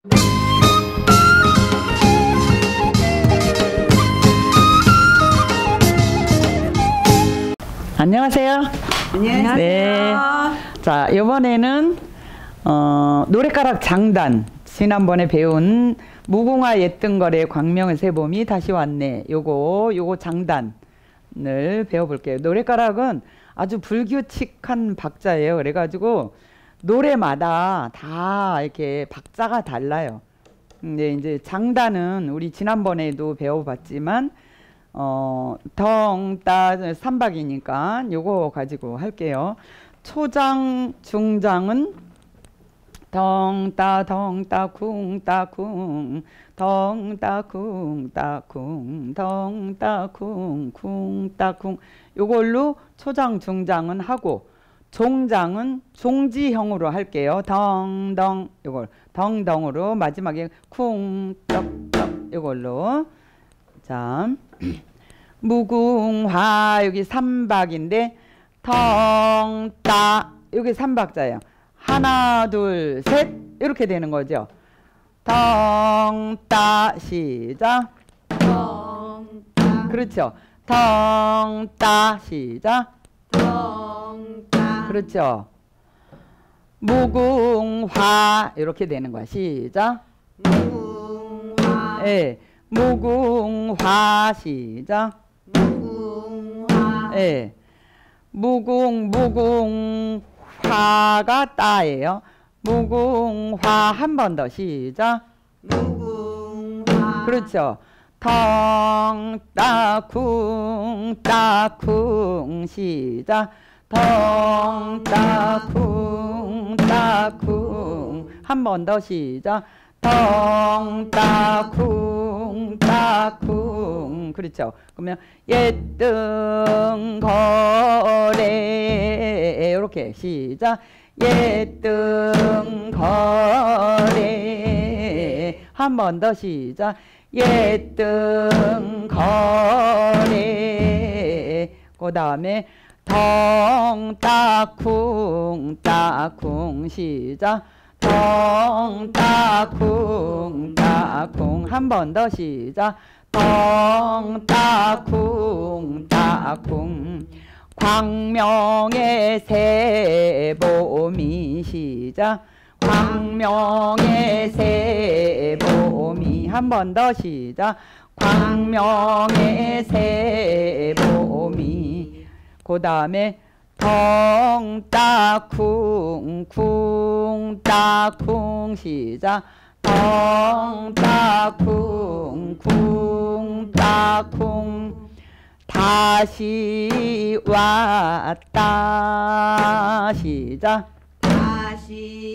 안녕하세요. 안녕하세요. 네. 자, 이번에는 노랫가락 장단, 지난번에 배운 무궁화 옛등거래 광명의 새봄이 다시 왔네. 요거 장단을 배워볼게요. 노랫가락은 아주 불규칙한 박자예요. 그래가지고 노래마다 다 이렇게 박자가 달라요. 근데 이제 장단은 우리 지난번에도 배워봤지만 덩따 삼박이니까 요거 가지고 할게요. 초장, 중장은 덩따 덩따 쿵따 쿵 덩따 쿵따 쿵 덩따 쿵 쿵따 쿵 요걸로 초장, 중장은 하고 종장은 종지형으로 할게요. 덩덩 요걸 덩덩으로 마지막에 쿵떡떡 요걸로. 자, 무궁화 여기 삼박인데 덩따 여기 삼박자예요. 하나 둘 셋 이렇게 되는 거죠. 덩따 시작. 덩따. 그렇죠. 덩따 시작. 덩따. 그렇죠. 무궁화 이렇게 되는 거야. 시작. 무궁화. 예. 무궁화 시작. 무궁화. 예. 무궁화가 따예요. 무궁화 한 번 더 시작. 무궁화. 그렇죠. 덩따쿵 따쿵 시작. 덩따쿵 따쿵 한 번 더 시작. 덩따쿵 따쿵. 그렇죠. 그러면 옛등거래 이렇게 시작. 옛등거래 한 번 더 시작. 옛등거래 그 다음에 덩따쿵 따쿵 시작. 덩따쿵 따쿵 한 번 더 시작. 덩따쿵 따쿵 광명의 새봄이 시작. 광명의 새봄이 한 번 더 시작. 광명의 새봄이 그 다음에 덩따쿵 쿵 따쿵 시작. 덩따쿵 쿵 따쿵 다시 왔다 시작. 다시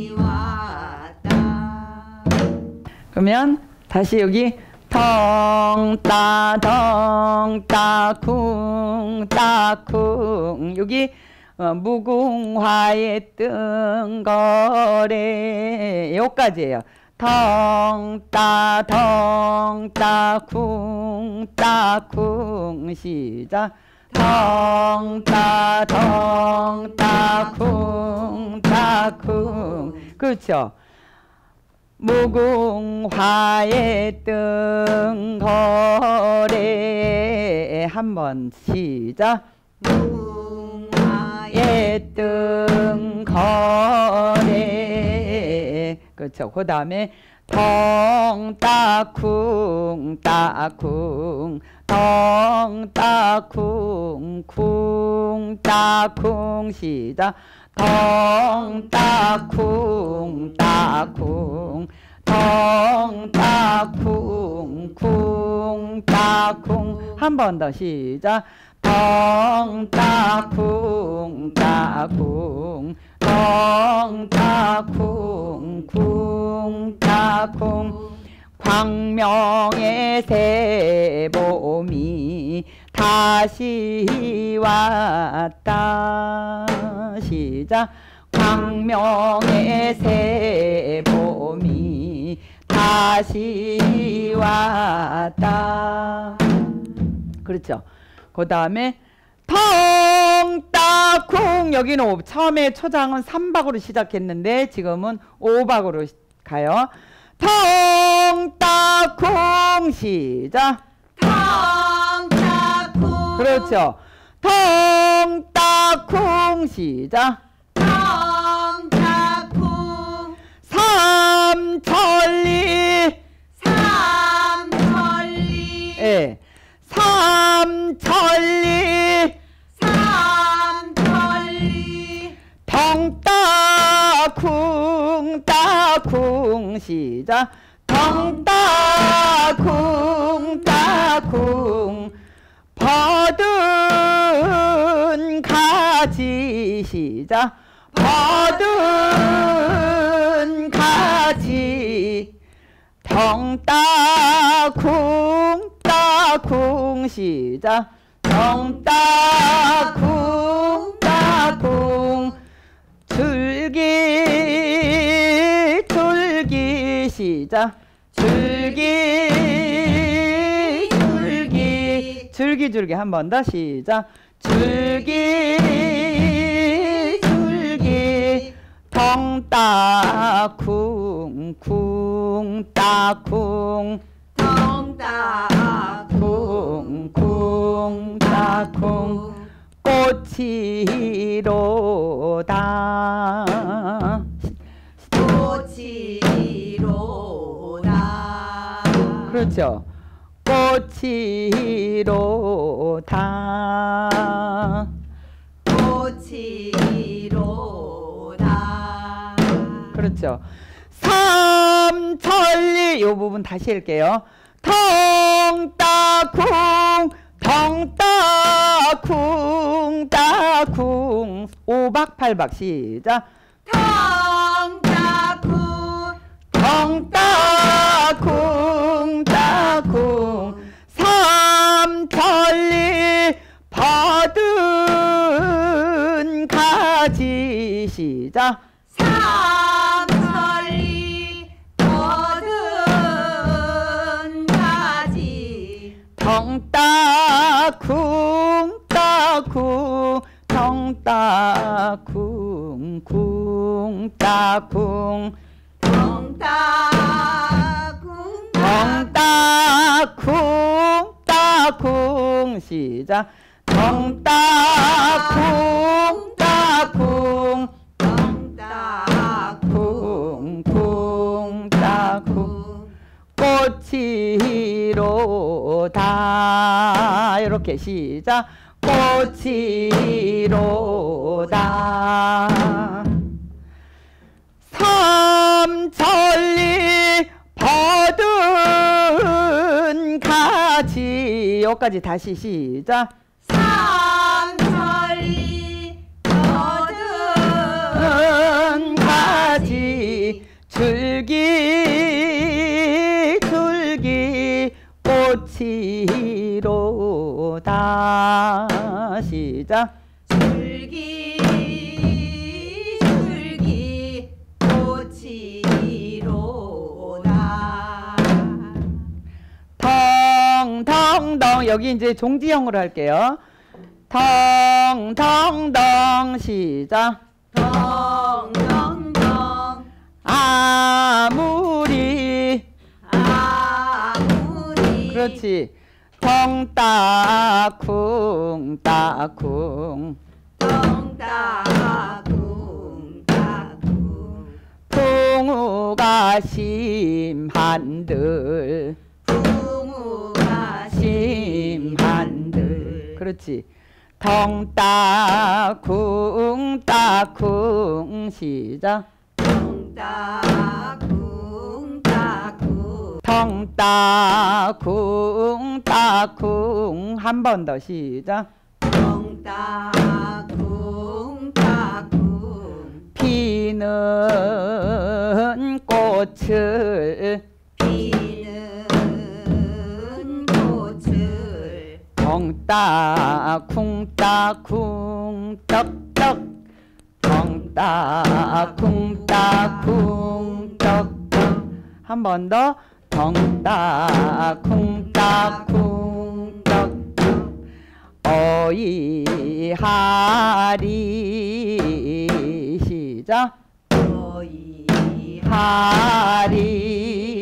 왔다. 그러면 다시 여기 덩따 덩따 쿵 따쿵 여기 무궁화의 뜬거래 여기까지예요. 덩따 덩따 쿵 따쿵 시작. 덩따 덩따 쿵 따쿵. 그렇죠. 무궁화의 뜬거래 한번 시작. 무궁화의 뜬거래. 그렇죠. 그 다음에 덩따쿵 따쿵 덩따쿵 쿵 따쿵 시작. 덩따쿵 따쿵 덩따쿵 쿵 따쿵 한 번 더 시작. 덩따쿵 따쿵 덩따쿵 쿵 따쿵 광명의 새봄이 다시 왔다 시작. 광명의 새봄이 다시 왔다. 그렇죠. 그 다음에 덩따쿵 여기는 처음에 초장은 3박으로 시작했는데 지금은 5박으로 가요. 덩따쿵 시작. 덩따쿵. 그렇죠. 덩따쿵 시작. 덩따쿵. 삼천리. 삼천리. 예. 삼천리. 삼천리. 덩따쿵 따쿵 시작. 덩따쿵 따쿵 버든 가지 시작. 버든 가지 덩따쿵 따쿵 시작. 덩따쿵 따쿵 줄기 줄기 시작. 줄기 줄기 줄기 줄기 한 번 더 시작. 줄기 줄기 덩따쿵 쿵 따쿵 덩따쿵 쿵 따쿵 꽃이로다. 꽃이로다. 그렇죠. 꽃이로다. 꽃이로다. 그렇죠. 삼천리 요 부분 다시 할게요. 덩따쿵 덩따쿵 따쿵 오박팔박 시작. 덩따쿵. 덩따쿵 따쿵 삼천리 버든 가지 시작. 삼천리 버든 가지 덩따쿵 따쿵 덩따쿵 쿵 따쿵 덩따쿵. 덩따쿵 따쿵 시작. 덩따쿵 따쿵 덩따쿵. 쿵 따쿵 꽃이로다. 이렇게 시작. 꽃이로다. 삼천리 버든 가지 여기까지 다시 시작. 삼천리 버든 가지 줄기 줄기 꽃이로다 시작. 줄기 줄기 꽃이로다. 덩덩덩 여기 이제 종지형으로 할게요. 덩덩덩 시작. 덩덩덩. 아무리 그렇지. 덩따쿵 따쿵 덩따쿵 따쿵 풍우가 심한들 풍우가 심한들 그렇지. 덩따쿵 따쿵 시작. 덩따쿵 따쿵 덩따쿵 따쿵 한 번 더 시작. 덩따쿵 따쿵 피는 꽃을 피는 꽃을 덩따쿵 따쿵 떡떡 덩따쿵 따쿵 떡떡 한 번 더. 덩따쿵 따쿵 떡떡 어이하리 시작. 어이하리 하리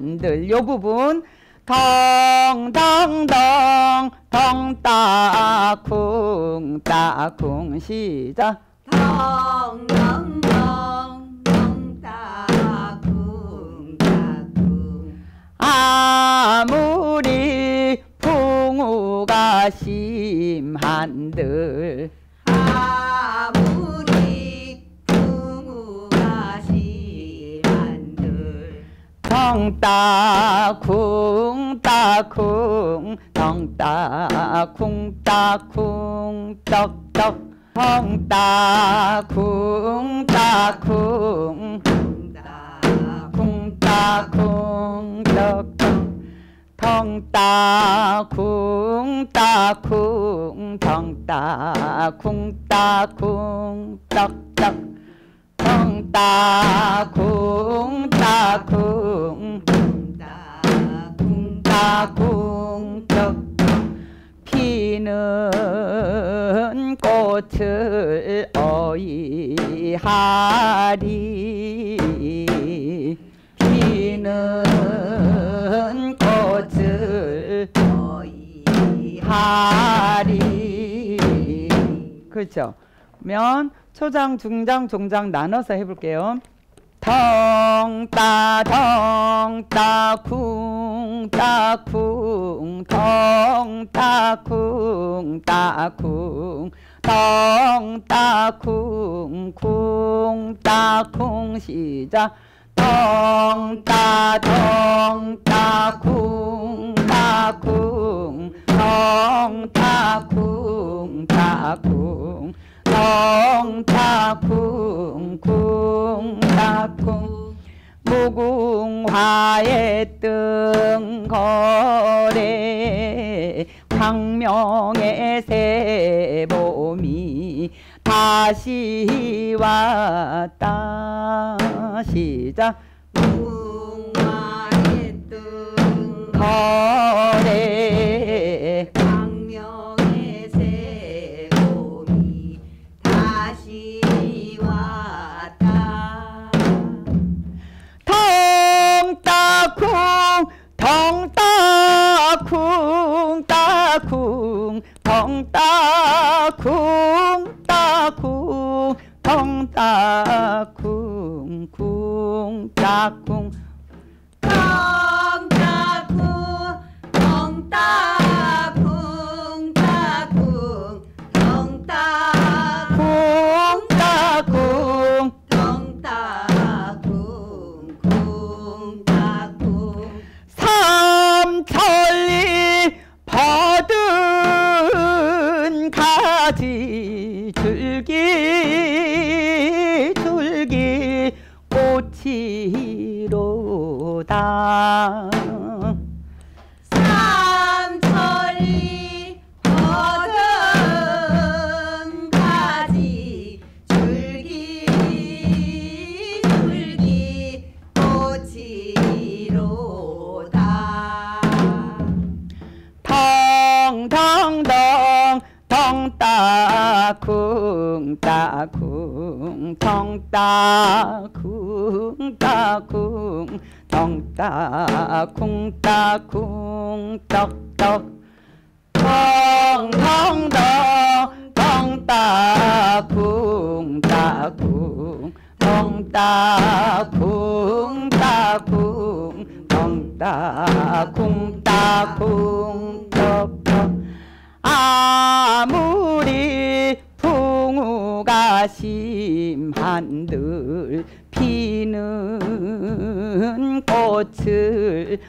한들 요 부분 덩덩덩 덩따쿵 따쿵 시작 덩덩덩 덩따쿵 따쿵 아무리 풍우가 심한들 아무리 풍우가 심한들 덩따쿵 따쿵 덩따쿵 따쿵 떡떡 덩따쿵 따쿵 쿵 따쿵 떡떡 덩따쿵 따쿵 덩따쿵 따쿵 떡떡 덩따쿵 따쿵 따쿵 떡떡 피는 꽃을 어이하리 피는 꽃을 어이하리 그렇죠. 면 초장, 중장, 종장 나눠서 해볼게요. 덩따 덩따 쿵 따쿵 덩따쿵 따쿵 덩따쿵 쿵 따쿵 시작 덩따 덩따쿵 따쿵 덩따쿵 따쿵 덩따쿵 쿵 따쿵 무궁화의 뜬거래 광명의 새봄이 다시 왔다 시작 무궁화의 뜬거래 광명의 새봄이 다시 왔다 덩따쿵 따쿵 덩따쿵 따쿵 덩따쿵 쿵 따쿵 덩따쿵 덩따쿵 따쿵 덩따쿵 따쿵 덩따쿵 쿵 따쿵 삼천리 버든 가지 줄기 줄기 꽃이로다 삼천리 버든 가지 줄기 줄기 꽃이로다 덩덩덩 덩따쿵 따쿵 덩따쿵 따쿵 덩따쿵 따쿵 떡떡 덩덩덩 덩따쿵 따쿵 덩따쿵 따쿵 덩따쿵 따쿵 떡떡 아무리 풍우가 심한들 피는 꽃을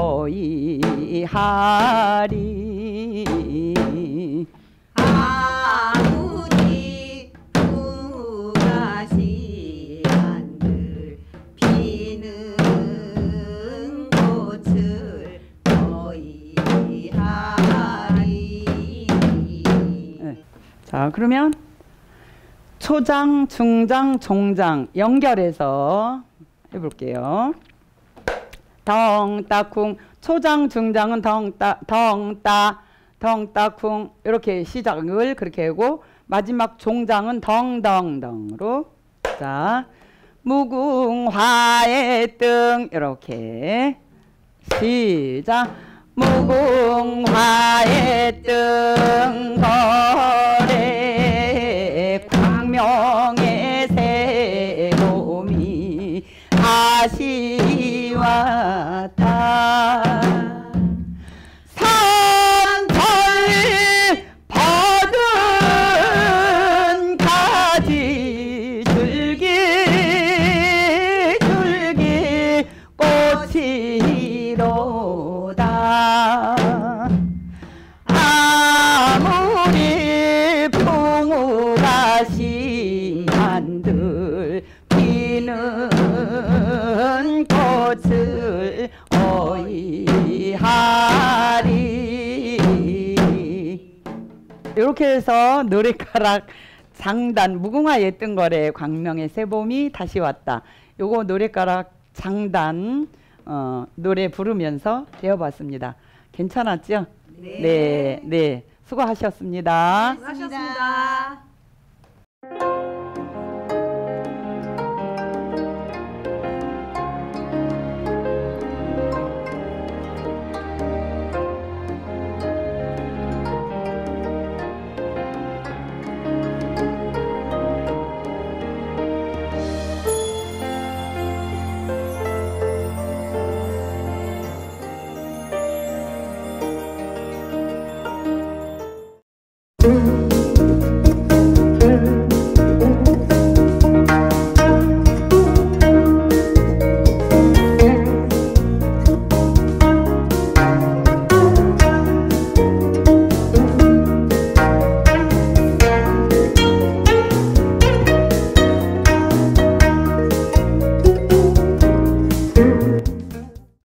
어이하리 아무리 풍우가 심한들 피는 꽃을 어이하리 네. 자 그러면 초장, 중장, 종장 연결해서 해볼게요. 덩따쿵 초장, 중장은 덩따쿵 이렇게 시작을 그렇게 하고 마지막 종장은 덩덩덩으로 자 무궁화의 등 이렇게 시작. 무궁화의 뜬거래 광명의 새봄이 다시 왔다. 산털 받은 가지 줄기 줄기 꽃이로다. 아무리 풍우가 심한들 피는 꽃을 어이하리. 이렇게 해서 노랫가락 장단 무궁화의 뜬거래 광명의 새봄이 다시 왔다. 요거 노랫가락 장단 노래 부르면서 배워봤습니다. 괜찮았죠? 네. 네. 수고하셨습니다. 수고하셨습니다. 음.